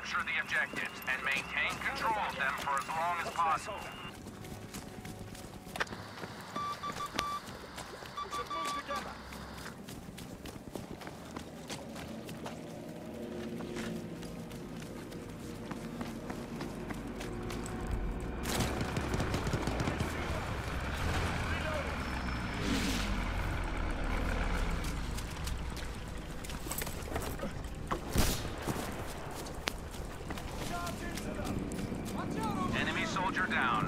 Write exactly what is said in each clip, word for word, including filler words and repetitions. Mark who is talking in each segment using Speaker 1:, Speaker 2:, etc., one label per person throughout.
Speaker 1: Capture the objectives and maintain control of them for as long as possible.
Speaker 2: We should move together.
Speaker 1: Enemy soldier down.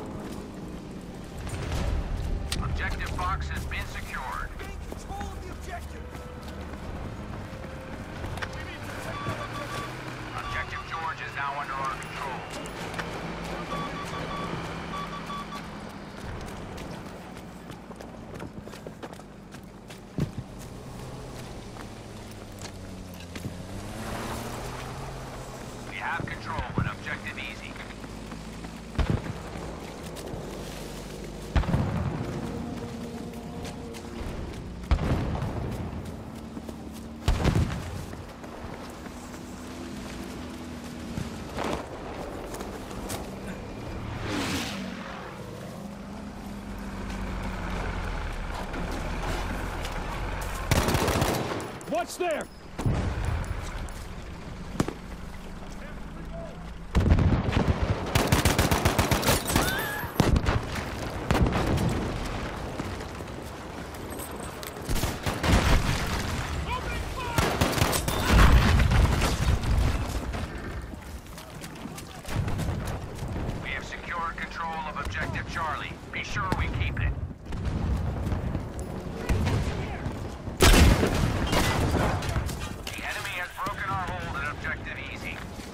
Speaker 1: Objective box has been secured.
Speaker 2: Gain control of the objective. We need to take that objective.
Speaker 1: Objective George is now under our control. We have control of objective easy.
Speaker 3: Watch there!
Speaker 1: We have secured control of objective Charlie. Be sure we keep it. The enemy has broken our hold at objective easy.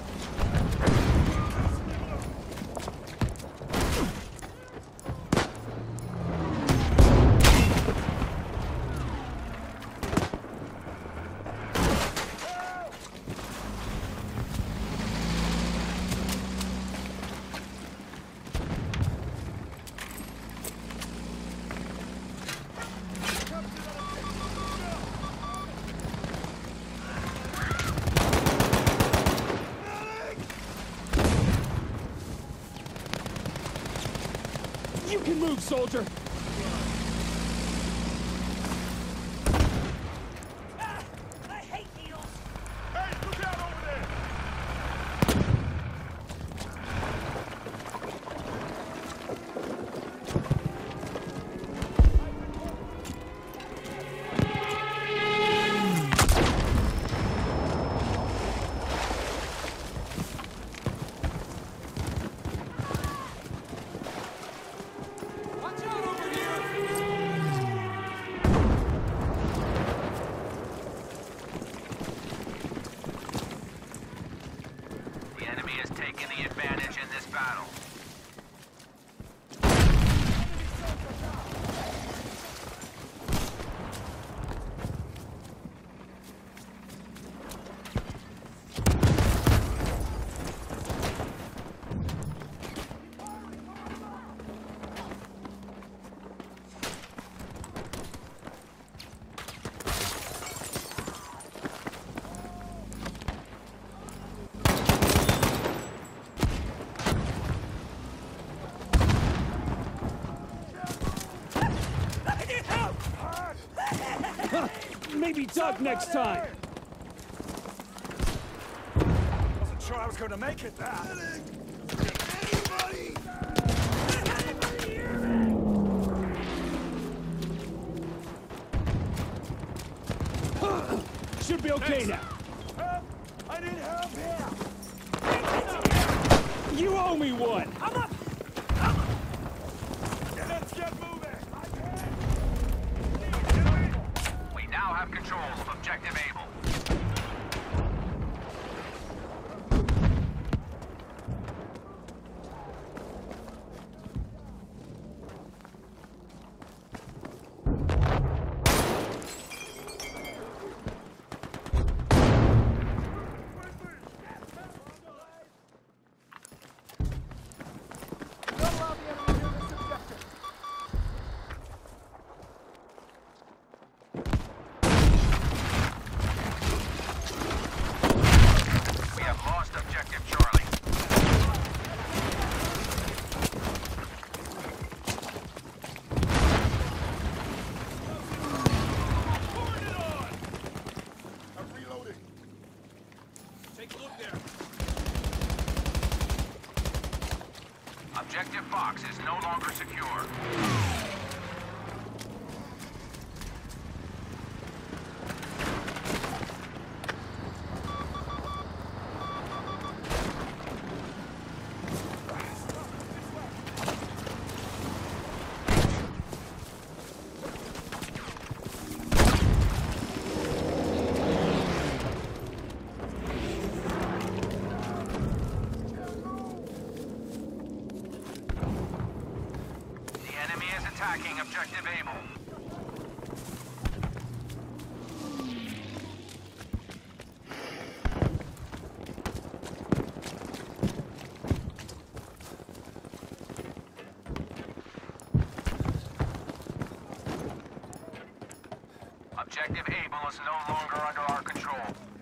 Speaker 3: You can move, soldier!
Speaker 2: I hate needles. Hey, look out over there. Watch out over here!
Speaker 1: The enemy has taken the advantage in this battle.
Speaker 3: Maybe duck next time!
Speaker 2: Wasn't sure I was going to make it there. Anybody!
Speaker 3: Should be okay
Speaker 2: Thanks.
Speaker 3: now.
Speaker 2: Help! I need help here!
Speaker 3: You owe me one!
Speaker 2: I'm up! Let's get moving!
Speaker 1: We now have control of objective Able. Objective Fox is no longer secure. Attacking Objective Able. Objective Able is no longer under our control.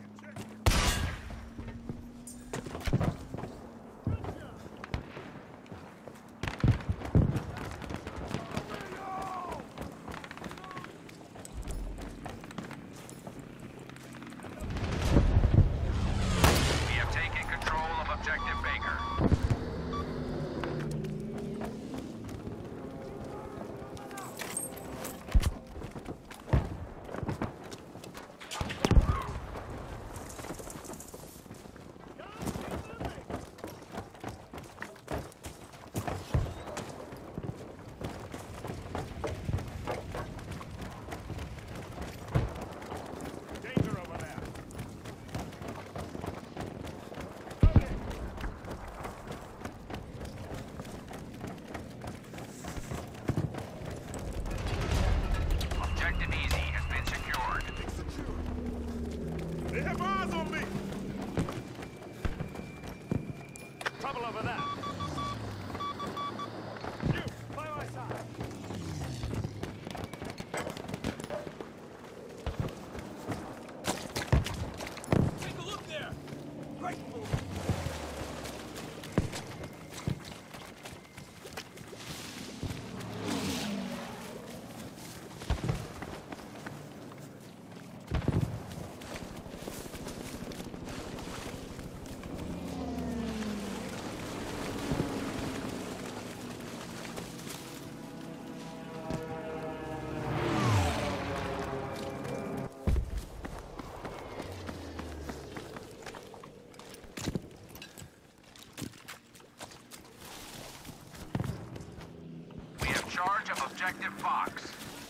Speaker 1: Charge of Objective Fox.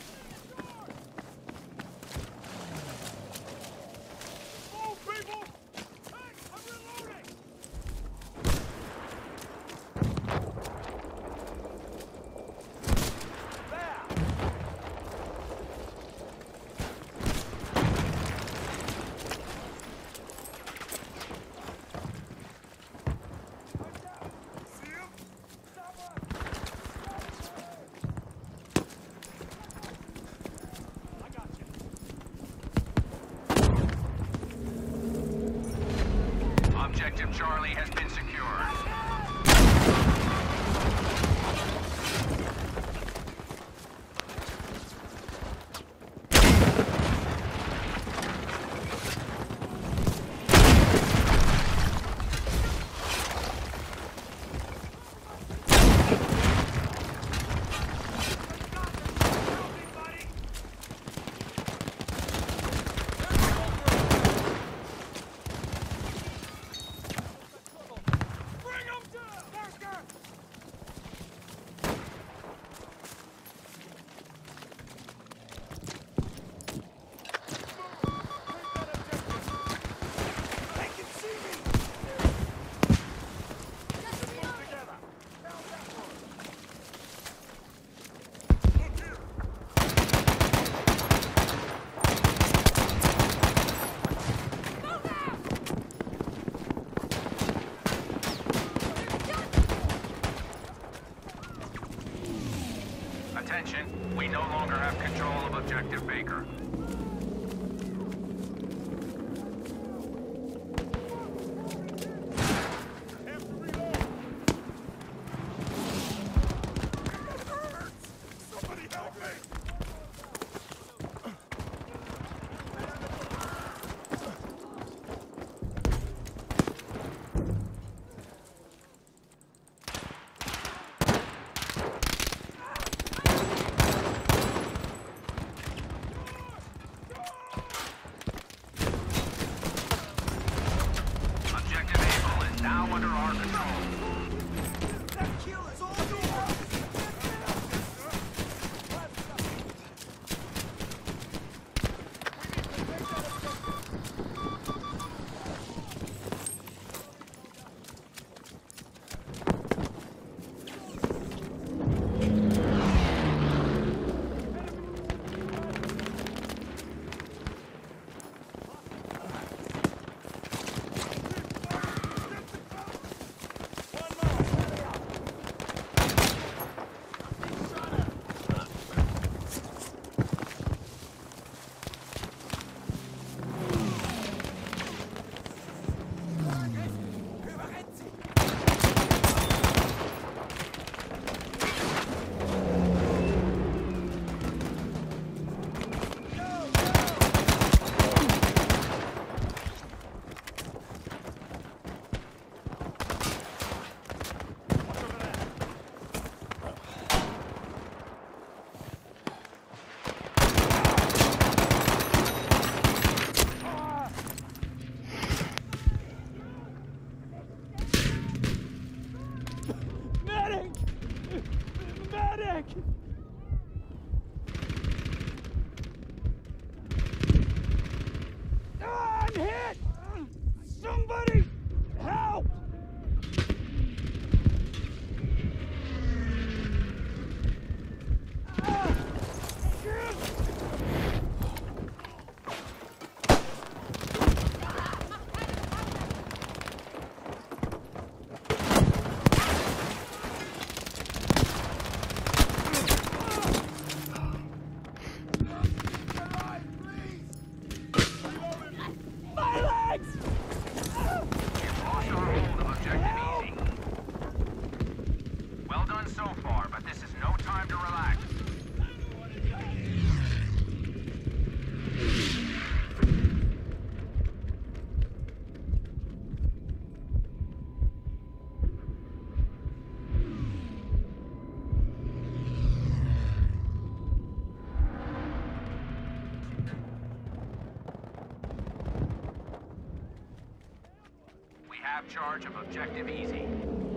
Speaker 2: Move, people! Hey, I'm reloading!
Speaker 1: Objective Charlie has been secured. Attention, we no longer have control of Objective Baker.
Speaker 3: heck? Ah, I'm hit! Somebody help! Ah! My legs!
Speaker 1: You've lost our hold of Objective Easy. Well done so far, but this is no time to relax. We have charge of Objective Easy.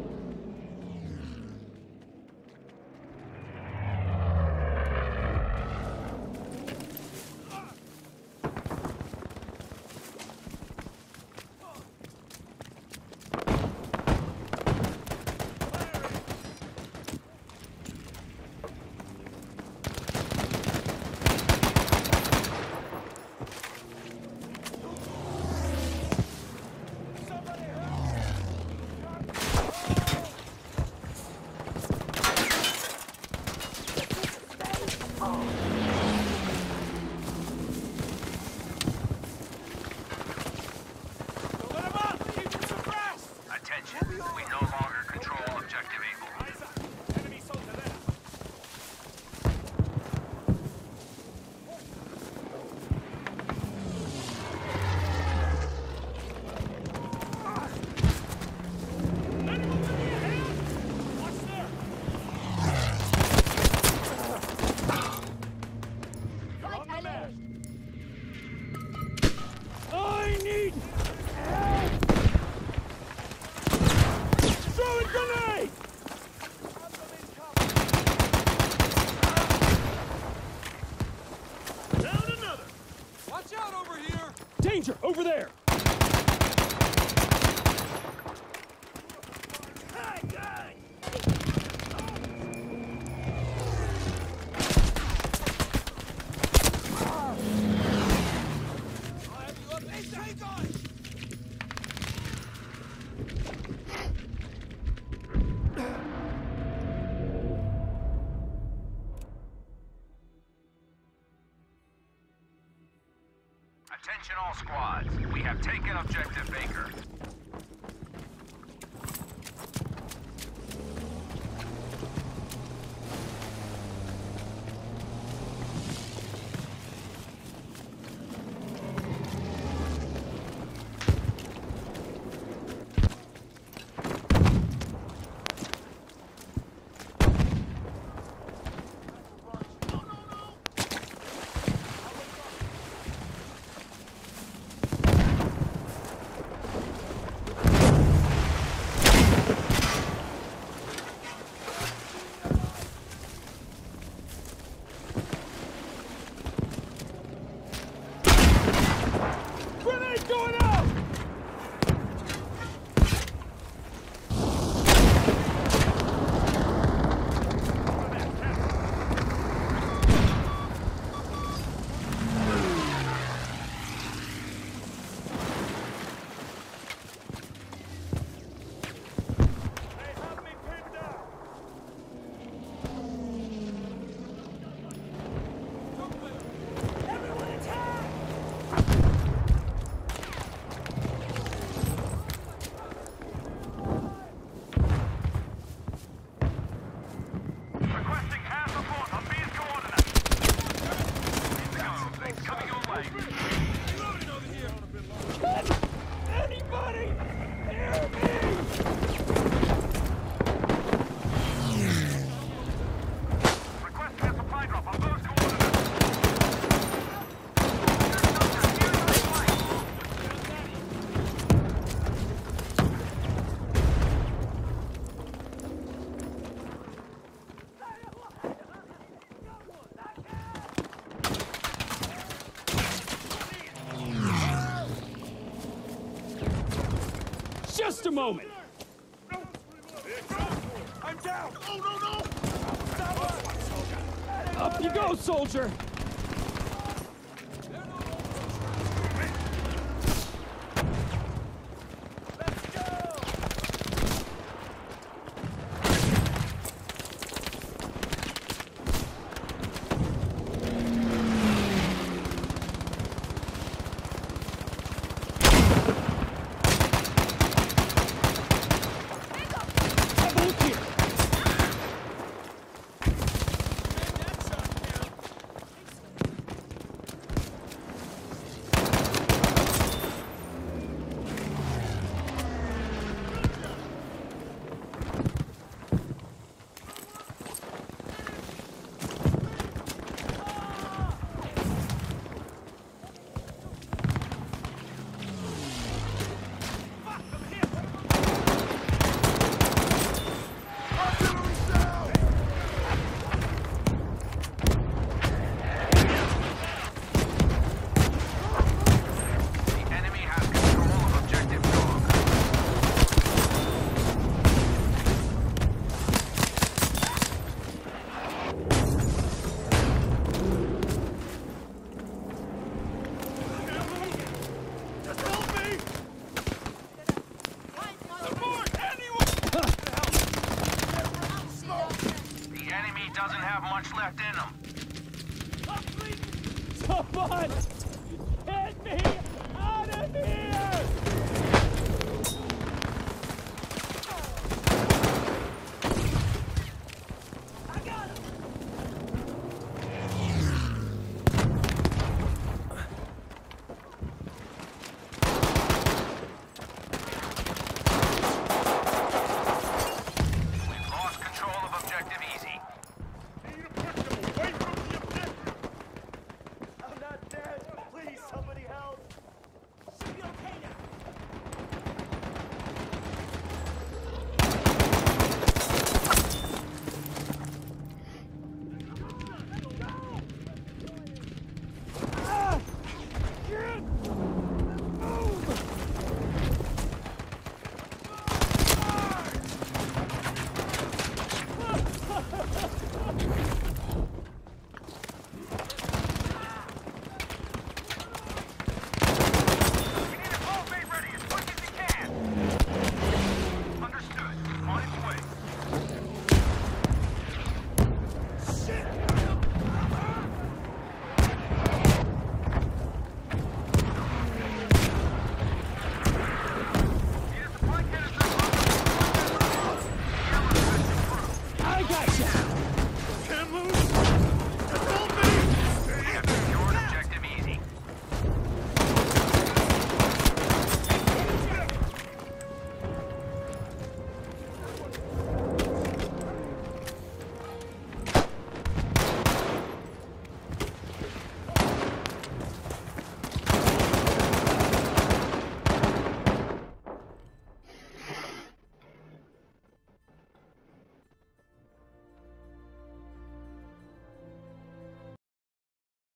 Speaker 2: Let him up! Keep him suppressed!
Speaker 1: Attention, we no longer control Objective Able.
Speaker 2: Eyes up! Enemy soldier there! Anyone with me ahead? Watch there! You're on the map!
Speaker 3: I need help! Throw a grenade!
Speaker 2: Down another! Watch out over here!
Speaker 3: Danger! Over there!
Speaker 2: Hey, guy! I'll have you up. Hey, take on!
Speaker 1: Attention all squads. We have taken Objective Baker.
Speaker 3: a moment.
Speaker 2: I'm down! Oh, no, no!
Speaker 3: Up you go, soldier!
Speaker 1: Doesn't have much left in him.
Speaker 3: Someone! Get me out of here!